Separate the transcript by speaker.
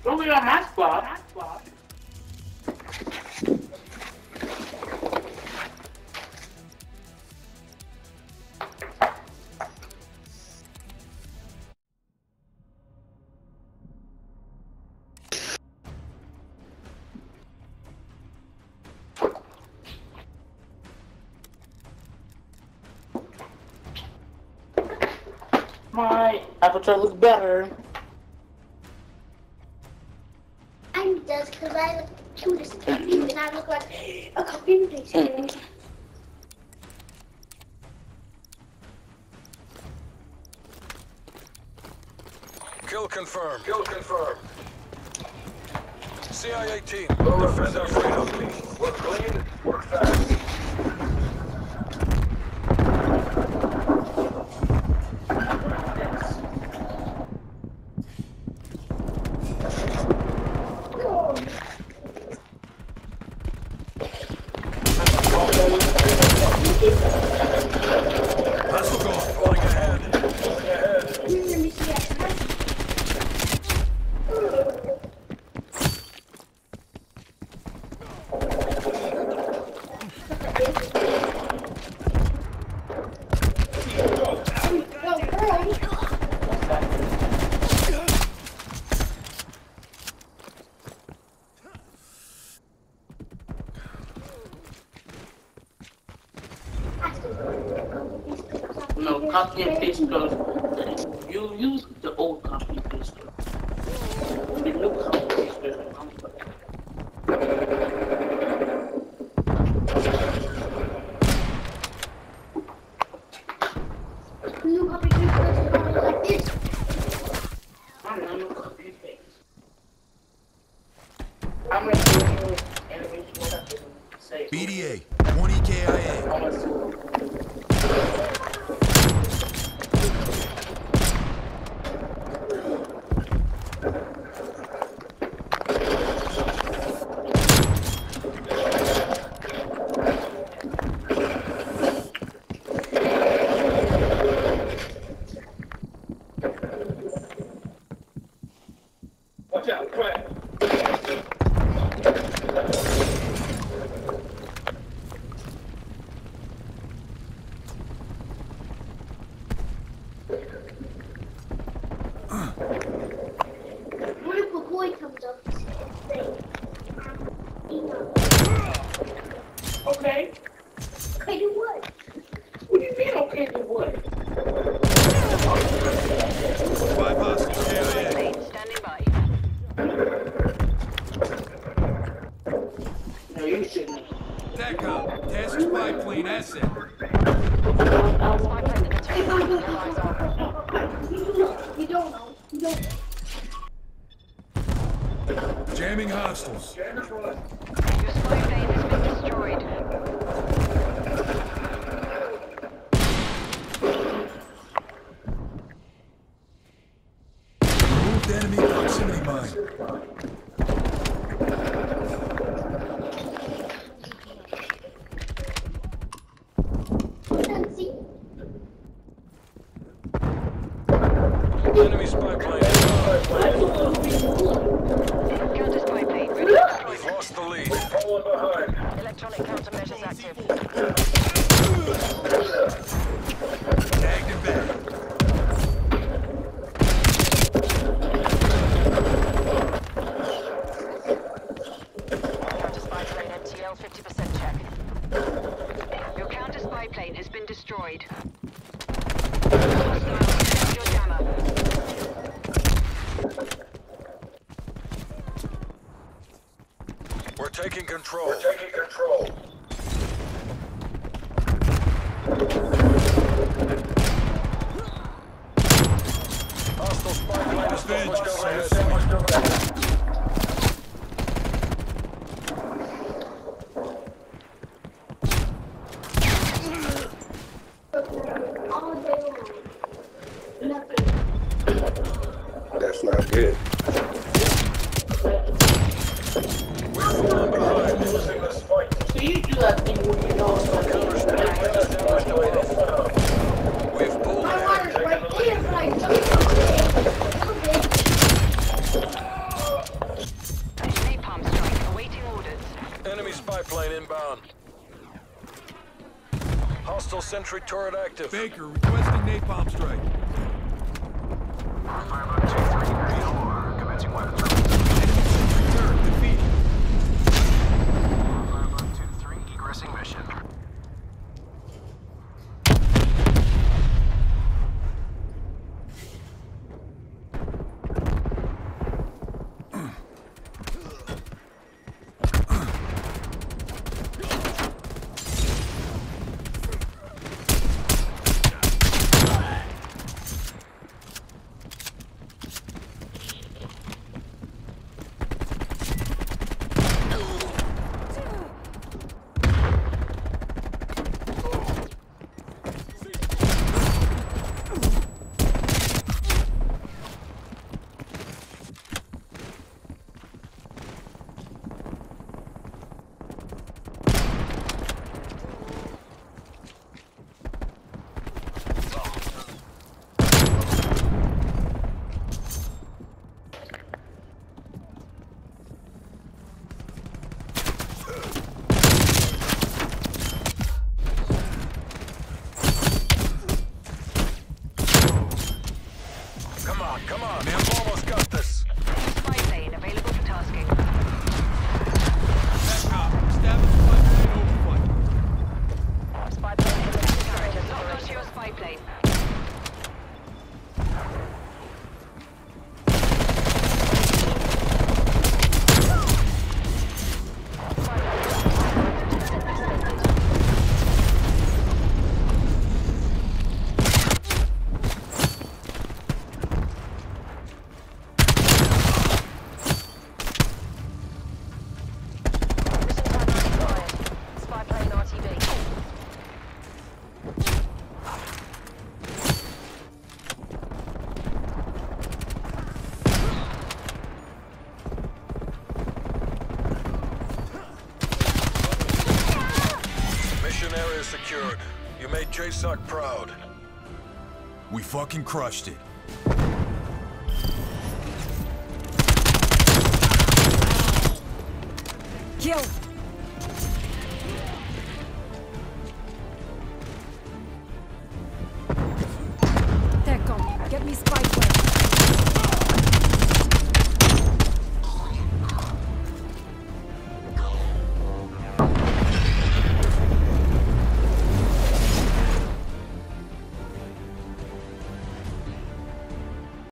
Speaker 1: Don't be on my spot. My avatar looks better.
Speaker 2: Mine does because I look cutest and I look like a copy and paste.
Speaker 3: Kill confirmed. Kill confirmed. CIA team, defend our freedom. Work clean, work fast. Hostile going, flying ahead.
Speaker 2: Let me see that.
Speaker 1: No, copy and paste goes. You use the old copy and paste. The new copy and paste doesn't come with it.
Speaker 2: New copy and paste goes like this.
Speaker 1: I'm not new copy and paste. I'm going to do new animation. What I can say.
Speaker 3: BDA, 20 KIA.
Speaker 1: I'm going to do.
Speaker 3: Watch out, quick.
Speaker 2: What if a boy comes up and says,
Speaker 1: Okay.
Speaker 2: okay, do what?
Speaker 1: What do you mean, okay, do what?
Speaker 3: 5 hostiles, KIA.
Speaker 4: Standing by.
Speaker 1: No, you shouldn't.
Speaker 3: TACOM, task spy plane asset.
Speaker 2: You don't know. You don't know.
Speaker 3: Jamming hostiles.
Speaker 4: Your spy plane has been destroyed.
Speaker 3: Moved enemy proximity mine.
Speaker 2: See?
Speaker 3: Enemy spy plane.
Speaker 4: Counter spy plane ready to deploy.
Speaker 3: We've lost the lead. Falling behind.
Speaker 4: Electronic countermeasures active.
Speaker 3: Tagged him back.
Speaker 4: Counter spy plane MTL 50% check. Your counter spy plane has been destroyed. Hostile, check your jammer.
Speaker 3: We're taking control. We're taking control. Hostile spy plane is damaged overhead.
Speaker 2: All day long. Nothing.
Speaker 5: That's not good.
Speaker 3: We're falling behind. Losing this fight.
Speaker 1: See?
Speaker 3: down. Hostile sentry turret active.
Speaker 5: Baker, requesting napalm strike.
Speaker 6: 523, real commencing weapons.
Speaker 5: Enemy sentry turret defeated.
Speaker 6: 5123, egressing mission.
Speaker 3: Come on, we've almost got this.
Speaker 4: Spy plane available for tasking.
Speaker 5: Back up. Establish spy plane overflight.
Speaker 4: Spy plane in the turret. Lock onto your spy plane.
Speaker 3: Mission area secured. You made JSOC proud.
Speaker 5: We fucking crushed it.
Speaker 7: Kill! Tech on, get me spy plane.